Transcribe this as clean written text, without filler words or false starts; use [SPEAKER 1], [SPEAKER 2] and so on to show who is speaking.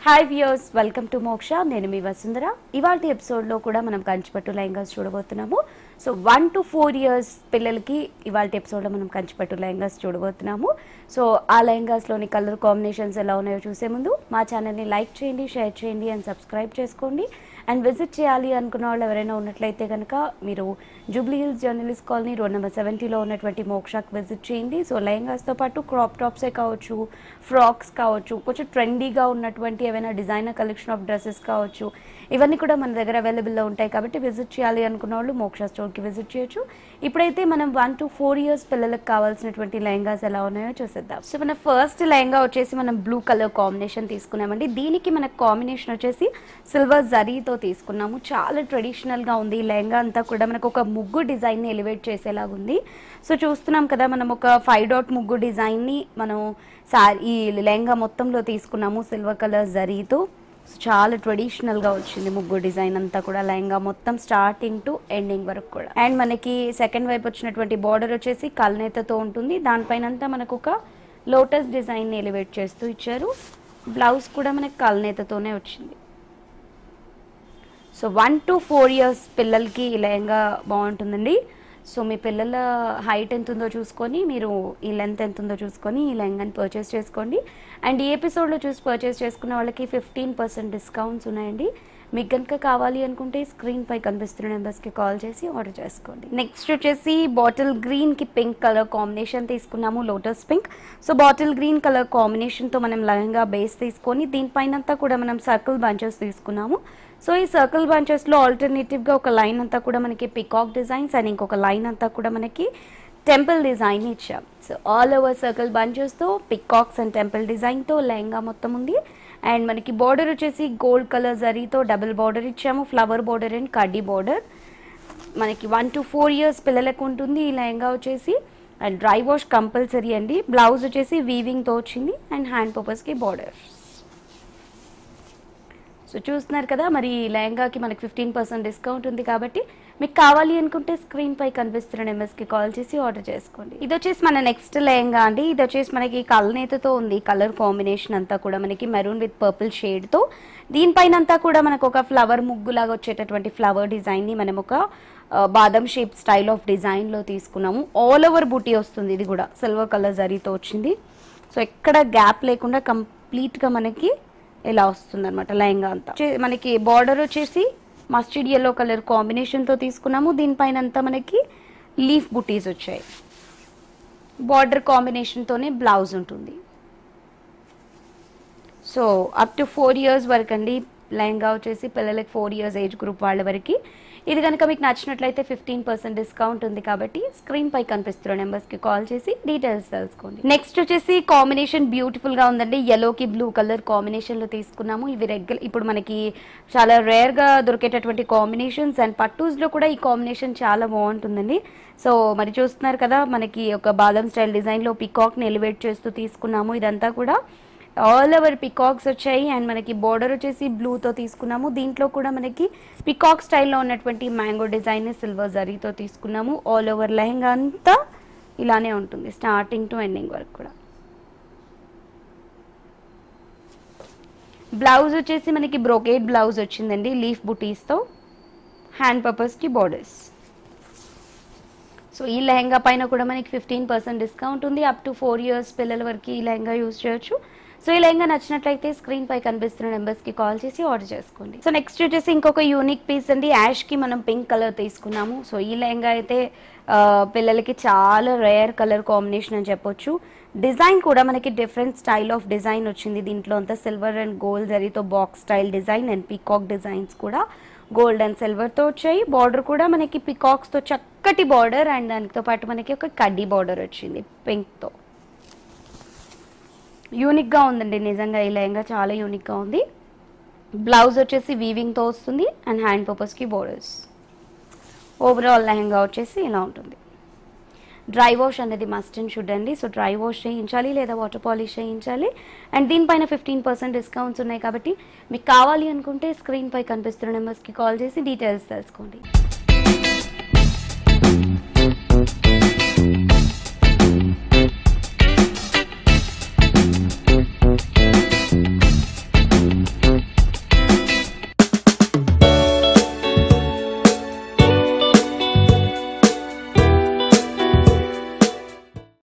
[SPEAKER 1] Hi viewers, welcome to మోక్ష. నేను మీ వసుంధర. ఇవాల్టి ఎపిసోడ్లో కూడా మనం కంచి పట్టు లెహంగాస్ చూడబోతున్నాము. సో 1 to 4 years పిల్లలకి ఇవాల్టి ఎపిసోడ్లో మనం కంచి పట్టు లెహంగాస్ చూడబోతున్నాము. సో ఆ లెహంగాస్లోని కలర్ కాంబినేషన్స్ ఎలా ఉన్నాయో చూసే ముందు మా ఛానల్ని లైక్ చేయండి, షేర్ చేయండి అండ్ సబ్స్క్రైబ్ చేసుకోండి. అండ్ విజిట్ చేయాలి అనుకున్న వాళ్ళు ఎవరైనా ఉన్నట్లయితే కనుక మీరు Jubilee Hills journalist colony road number 70లో ఉన్నటువంటి మోక్షాకి విజిట్ చేయండి. సో లెహంగాస్తో పాటు క్రాప్ టాప్సే కావచ్చు, ఫ్రాక్స్ కావచ్చు, కొంచెం ట్రెండీగా ఉన్నటువంటి ఏమైనా డిజైనర్ కలెక్షన్ ఆఫ్ డ్రెస్సెస్ కావచ్చు, ఇవన్నీ కూడా మన దగ్గర అవైలబుల్లో ఉంటాయి. కాబట్టి విజిట్ చేయాలి అనుకున్న వాళ్ళు మోక్ష స్టోర్కి విజిట్ చేయొచ్చు. ఇప్పుడైతే మనం 1 to 4 years పిల్లలకు కావాల్సినటువంటి లెహంగాస్ ఎలా ఉన్నాయో చూసేద్దాం. సో మన ఫస్ట్ లెహంగా వచ్చేసి మనం బ్లూ కలర్ కాంబినేషన్ తీసుకున్నామండి. దీనికి మనకు కాంబినేషన్ వచ్చేసి సిల్వర్ జరీతో తీసుకున్నాము. చాలా ట్రెడిషనల్గా ఉంది ఈ లెహంగా అంతా కూడా. మనకు ఒక ముగ్గు డిజైన్ని ఎలివేట్ చేసేలాగా ఉంది. సో చూస్తున్నాం కదా, మనం ఒక 5 dot ముగ్గు డిజైన్ని మనం ఈ లెహంగా మొత్తంలో తీసుకున్నాము సిల్వర్ కలర్ జరీతో. చాలా ట్రెడిషనల్గా వచ్చింది ముగ్గు డిజైన్ అంతా కూడా లెహంగా మొత్తం స్టార్టింగ్ టు ఎండింగ్ వరకు కూడా. అండ్ మనకి సెకండ్ వైపు వచ్చినటువంటి బార్డర్ వచ్చేసి కల్నేతతో ఉంటుంది. దానిపైన అంతా మనకు ఒక లోటస్ డిజైన్ని ఎలివేట్ చేస్తూ ఇచ్చారు. బ్లౌజ్ కూడా మనకి కల్నేతతోనే వచ్చింది. సో 1 to 4 years పిల్లలకి ఈ లెహంగా బాగుంటుందండి. సో మీ పిల్లల హైట్ ఎంత ఉందో చూసుకొని, మీరు ఈ లెంత్ ఎంత ఉందో చూసుకొని ఈ లెహంగాని పర్చేస్ చేసుకోండి. అండ్ ఈ ఎపిసోడ్లో చూసి పర్చేస్ చేసుకున్న వాళ్ళకి 15% డిస్కౌంట్స్ ఉన్నాయండి. మీకు కనుక కావాలి అనుకుంటే స్క్రీన్ పై కనిపిస్తున్న నెంబర్స్కి కాల్ చేసి ఆర్డర్ చేసుకోండి. నెక్స్ట్ వచ్చేసి బాటిల్ గ్రీన్కి పింక్ కలర్ కాంబినేషన్ తీసుకున్నాము, lotus pink. So bottle green colour కాంబినేషన్తో మనం లెహంగా బేస్ తీసుకొని దీనిపైన అంతా కూడా మనం సర్కిల్ బంచెస్ తీసుకున్నాము. సో ఈ సర్కిల్ బంచెస్లో ఆల్టర్నేటివ్గా ఒక లైన్ అంతా కూడా మనకి పికాక్ డిజైన్స్ అండ్ ఇంకొక లైన్ అంతా కూడా మనకి టెంపుల్ డిజైన్ ఇచ్చాం. సో ఆల్ ఓవర్ సర్కిల్ బంచెస్తో పికాక్స్ అండ్ టెంపుల్ డిజైన్తో లెహంగా మొత్తం ఉంది. అండ్ మనకి బార్డర్ వచ్చేసి గోల్డ్ కలర్ జరీతో డబుల్ బార్డర్ ఇచ్చాము, ఫ్లవర్ బార్డర్ అండ్ కడ్డీ బార్డర్. మనకి 1 to 4 years పిల్లలకు ఉంటుంది ఈ లెహంగా వచ్చేసి. అండ్ డ్రై వాష్ కంపల్సరీ అండి. బ్లౌజ్ వచ్చేసి వీవింగ్తో వచ్చింది అండ్ హ్యాండ్ పర్పస్కి బార్డర్. సో చూస్తున్నారు కదా, మరి ఈ లెహంగాకి మనకి 15% డిస్కౌంట్ ఉంది. కాబట్టి మీకు కావాలి అనుకుంటే స్క్రీన్ పై కనిపిస్తున్న నెంబర్స్కి కాల్ చేసి ఆర్డర్ చేసుకోండి. ఇది వచ్చేసి మన నెక్స్ట్ లెహంగా అండి. ఇది వచ్చేసి మనకి కల్నేతతో ఉంది. కలర్ కాంబినేషన్ అంతా కూడా మనకి మెరూన్ విత్ పర్పుల్ షేడ్తో. దీనిపైన అంతా కూడా మనకు ఒక ఫ్లవర్ ముగ్గులాగా వచ్చేటటువంటి ఫ్లవర్ డిజైన్ని మనం ఒక బాదం షేప్ స్టైల్ ఆఫ్ డిజైన్లో తీసుకున్నాము. ఆల్ ఓవర్ బూటీ వస్తుంది. ఇది కూడా సిల్వర్ కలర్ జరీతో వచ్చింది. సో ఎక్కడ గ్యాప్ లేకుండా కంప్లీట్గా మనకి ఇలా వస్తుంది అనమాట లెహంగా అంతా. మనకి బార్డర్ వచ్చేసి మస్టర్డ్ ఎల్లో కలర్ కాంబినేషన్తో తీసుకున్నాము. దీనిపైన అంతా మనకి లీఫ్ బుటీస్ వచ్చాయి. బార్డర్ కాంబినేషన్తోనే బ్లౌజ్ ఉంటుంది. సో అప్ టు 4 years వరకు అండి లెహంగా వచ్చేసి పిల్లలకి 4 years ఏజ్ గ్రూప్ వాళ్ళ వరకు. ఇది కనుక మీకు నచ్చినట్లయితే 15% డిస్కౌంట్ ఉంది. కాబట్టి స్క్రీన్ పై కనిపిస్తున్న నెంబర్స్కి కాల్ చేసి డీటెయిల్స్ తెలుసుకోండి. నెక్స్ట్ వచ్చేసి కాంబినేషన్ బ్యూటిఫుల్గా ఉందండి. ఎల్లోకి బ్లూ కలర్ కాంబినేషన్లో తీసుకున్నాము. ఇవి ఇప్పుడు మనకి చాలా రేర్గా దొరికేటటువంటి కాంబినేషన్స్. అండ్ పట్టూస్లో కూడా ఈ కాంబినేషన్ చాలా బాగుంటుందండి. సో మరి చూస్తున్నారు కదా, మనకి ఒక బాదం స్టైల్ డిజైన్లో పికాక్ని ఎలివేట్ చేస్తూ తీసుకున్నాము. ఇదంతా కూడా ఆల్ ఓవర్ పికాక్స్ వచ్చాయి. అండ్ మనకి బార్డర్ వచ్చేసి బ్లూతో తీసుకున్నాము. దీంట్లో కూడా మనకి పికాక్ స్టైల్లో ఉన్నటువంటి మ్యాంగో డిజైన్ సిల్వర్ జరీతో తీసుకున్నాము. ఆల్ ఓవర్ లెహంగా అంతా ఇలానే ఉంటుంది స్టార్టింగ్ టు ఎండింగ్ వరకు కూడా. బ్లౌజ్ వచ్చేసి మనకి బ్రోకేడ్ బ్లౌజ్ వచ్చిందండి లీఫ్ బుటీస్తో. హ్యాండ్ పర్పస్కి బార్డర్స్. సో ఈ లెహంగా పైన కూడా మనకి 15% డిస్కౌంట్ ఉంది. అప్ టు 4 years పిల్లల వరకు ఈ లెహంగా యూజ్ చేయొచ్చు. సో ఈ లెహంగా నచ్చినట్లయితే స్క్రీన్ పై కనిపిస్తున్న నెంబర్స్కి కాల్ చేసి ఆర్డర్ చేసుకోండి. సో నెక్స్ట్ వచ్చేసి ఇంకొక యూనిక్ పీస్ అండి. యాష్కి మనం పింక్ కలర్ తీసుకున్నాము. సో ఈ లెహంగా అయితే పిల్లలకి చాలా రేర్ కలర్ కాంబినేషన్ అని చెప్పొచ్చు. డిజైన్ కూడా మనకి డిఫరెంట్ స్టైల్ ఆఫ్ డిజైన్ వచ్చింది. దీంట్లో అంతా సిల్వర్ అండ్ గోల్డ్ జరీతో box style design and peacock designs కూడా గోల్డ్ అండ్ సిల్వర్తో వచ్చాయి. బార్డర్ కూడా మనకి పీకాక్స్తో చక్కటి బార్డర్ అండ్ దానితో పాటు మనకి ఒక కడ్డీ బార్డర్ వచ్చింది పింక్తో. యూనిక్గా ఉందండి నిజంగా ఈ లెహంగా, చాలా యూనిక్గా ఉంది. బ్లౌజ్ వచ్చేసి వీవింగ్తో వస్తుంది అండ్ హ్యాండ్ పర్పస్కి బోర్డర్స్. ఓవరాల్ లెహంగా వచ్చేసి ఇలా ఉంటుంది. డ్రై వాష్ అనేది మస్ట్ అండ్ షుడ్ అండి. సో డ్రై వాష్ చేయించాలి లేదా వాటర్ పాలిష్ చేయించాలి. అండ్ దీనిపైన 15% డిస్కౌంట్స్ ఉన్నాయి. కాబట్టి మీకు కావాలి అనుకుంటే స్క్రీన్ పై కనిపిస్తున్న నెంబర్స్కి కాల్ చేసి డీటెయిల్స్ తెలుసుకోండి.